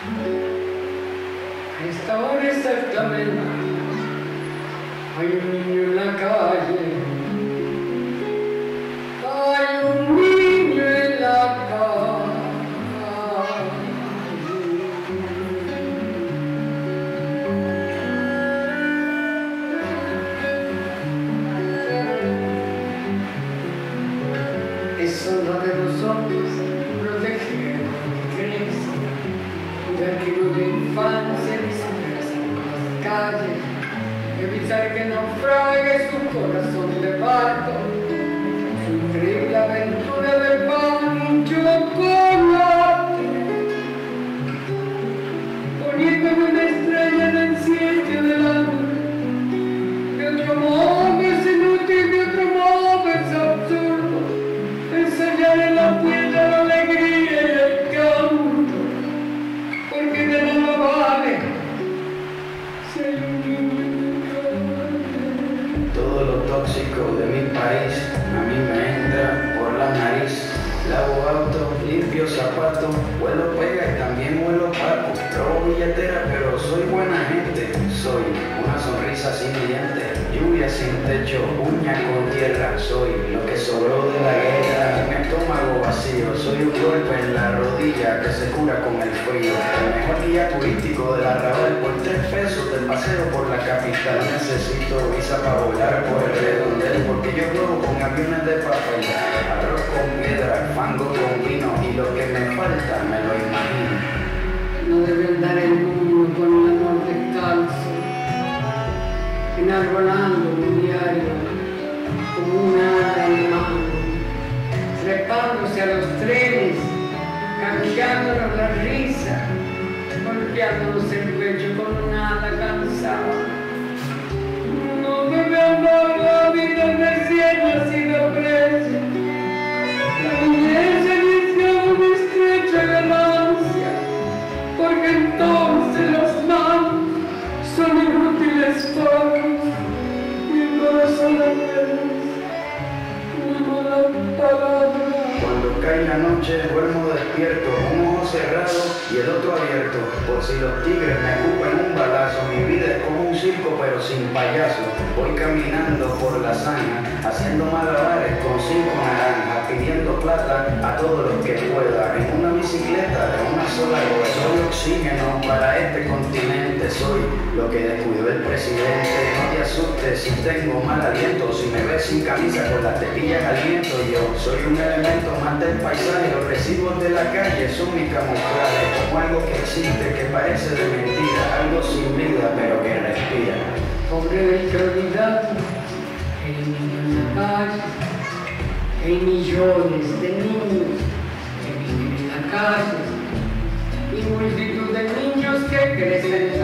A esta hora exactamente hay un niño en la calle. Hay un niño en la calle. Es hora de los hombres proteger lo que crece, cuidar que no de infancia dispersa por las calles, evitar que naufrague su corazón de barco, su increíble aventura de pan y chocolate, poniéndome una estrella en el sitio del hambre. De otro modo es inútil, de otro modo es absurdo ensayar en la tierra la alegría y el canto, porque de nada vale si hay un niño en la calle. Todo lo tóxico de mi país a mí me entra por la nariz. Lavo auto, limpio zapatos, huelo pega y también huelo paco. Robo billetera, pero soy buena gente. Soy una sonrisa sin dientes, lluvia sin techo, uña con tierra. Soy lo que sobró de la guerra, mi estómago vacío. Soy un golpe en la rodilla que se cura con el frío. El mejor guía turístico de la Raval por 3 pesos del paseo por la capital. Necesito visa para volar por el redondel, porque yo juego con aviones de papel. Arroz con piedra, fango con vino, y lo que me falta me lo imagino. No debe andar el mundo con un amor descalzo, enarbolando un diario como un hada en mano, trepándose a los trenes, canjeándonos la risa, golpeándonos el pecho con un ala cansada. No debe andar la vida recién nacida precia. La niñez inicia una estrecha ganancia, porque entonces las manos son inútiles formas y el corazón apenas una mala palabra. Cuando cae la noche duermo despierto, un ojo cerrado y el otro abierto, por si los tigres me ocupan un balazo. Mi vida es como un circo pero sin payaso. Voy caminando por la zanja, haciendo malabares con 5 naranjas, pidiendo plata a todos los que pueda, en una bicicleta de una sola rueda. Soy oxígeno para este continente, soy lo que descuidó el presidente. No te asustes si tengo mal aliento, si me ves sin camisa con las tetillas al viento. Yo soy un elemento más del paisaje, los residuos de la calle son mi camuflaje, como algo que existe, que parece de mentira, algo sin vida pero que respira. Pobre del que olvidado, hay niños en la calle, hay millones de niños que viven en la calle y multitud de niños que crecen